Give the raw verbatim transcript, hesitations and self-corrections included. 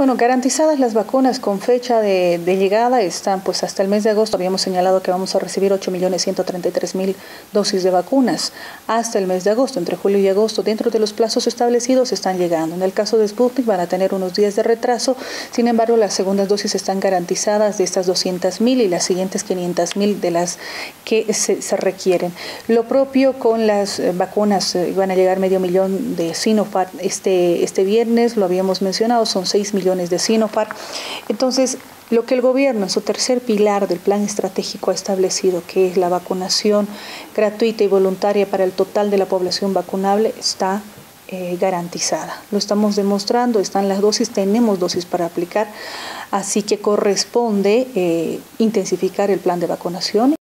Bueno, garantizadas las vacunas con fecha de, de llegada están, pues hasta el mes de agosto habíamos señalado que vamos a recibir ocho millones ciento treinta y tres mil dosis de vacunas. Hasta el mes de agosto, entre julio y agosto, dentro de los plazos establecidos están llegando. En el caso de Sputnik van a tener unos días de retraso, sin embargo las segundas dosis están garantizadas de estas doscientas mil y las siguientes quinientas mil de las que se, se requieren. Lo propio con las eh, vacunas, eh, van a llegar medio millón de Sinopharm este, este viernes, lo habíamos mencionado, son seis millones de Sinopharm. Entonces, lo que el gobierno en su tercer pilar del plan estratégico ha establecido, que es la vacunación gratuita y voluntaria para el total de la población vacunable, está eh, garantizada. Lo estamos demostrando, están las dosis, tenemos dosis para aplicar, así que corresponde eh, intensificar el plan de vacunación.